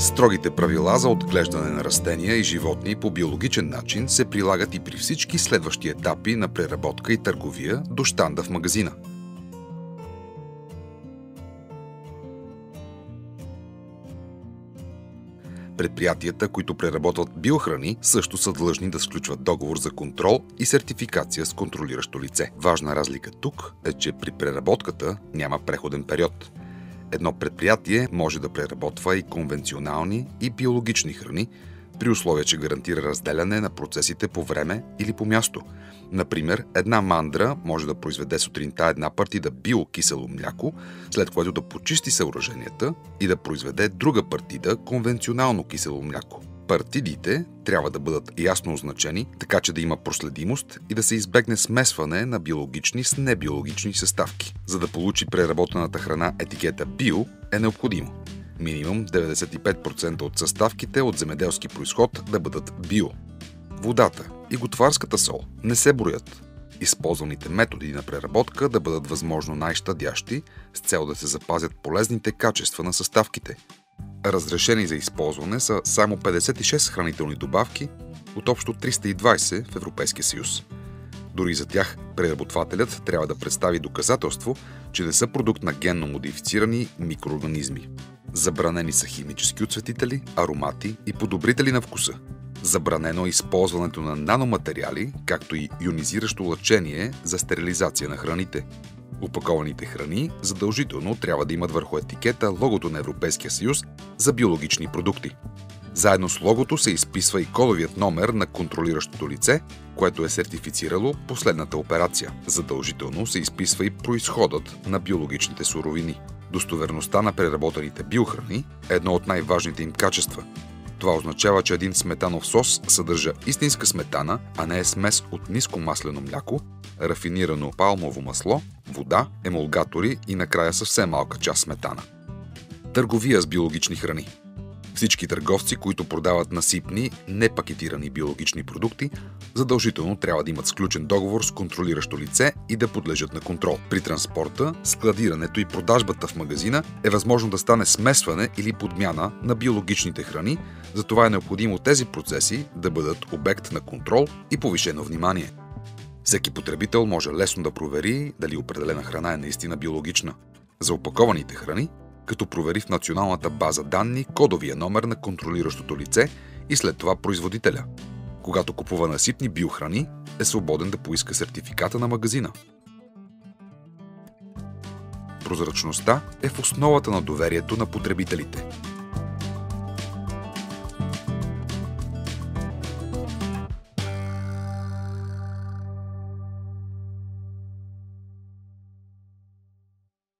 Строгите правила за отглеждане на растения и животни по биологичен начин се прилагат и при всички следващи етапи на преработка и търговия до щанда в магазина. Предприятията, които преработват биохрани, също са длъжни да сключват договор за контрол и сертификация с контролиращо лице. Важна разлика тук е, че при преработката няма преходен период. Едно предприятие може да преработва и конвенционални и биологични храни, при условие, че гарантира разделяне на процесите по време или по място. Например, една мандра може да произведе сутринта една партида биокисело мляко, след което да почисти съоръженията и да произведе друга партида конвенционално кисело мляко. Партидите трябва да бъдат ясно означени, така че да има проследимост и да се избегне смесване на биологични с небиологични съставки. За да получи преработената храна етикета био е необходимо минимум 95% от съставките от земеделски произход да бъдат био. Водата и готварската сол не се броят. Използваните методи на преработка да бъдат възможно най-щадящи с цел да се запазят полезните качества на съставките. Разрешени за използване са само 56 хранителни добавки от общо 320 в Европейския съюз. Дори за тях преработвателят трябва да представи доказателство, че не са продукт на генно модифицирани микроорганизми. Забранени са химически оцветители, аромати и подобрители на вкуса. Забранено е използването на наноматериали, както и йонизиращо лъчение за стерилизация на храните. Опакованите храни задължително трябва да имат върху етикета логото на Европейския съюз за биологични продукти. Заедно с логото се изписва и кодовият номер на контролиращото лице, което е сертифицирало последната операция. Задължително се изписва и произходът на биологичните суровини. Достоверността на преработените биохрани е едно от най-важните им качества. Това означава, че един сметанов сос съдържа истинска сметана, а не е смес от ниско маслено мляко, рафинирано палмово масло, вода, емулгатори и накрая съвсем малка част сметана. Търговия с биологични храни. Всички търговци, които продават насипни, непакетирани биологични продукти, задължително трябва да имат сключен договор с контролиращо лице и да подлежат на контрол. При транспорта, складирането и продажбата в магазина е възможно да стане смесване или подмяна на биологичните храни, затова е необходимо тези процеси да бъдат обект на контрол и повишено внимание. Всеки потребител може лесно да провери дали определена храна е наистина биологична. За опакованите храни, като провери в националната база данни кодовия номер на контролиращото лице и след това производителя. Когато купува насипни биохрани, е свободен да поиска сертификата на магазина. Прозрачността е в основата на доверието на потребителите.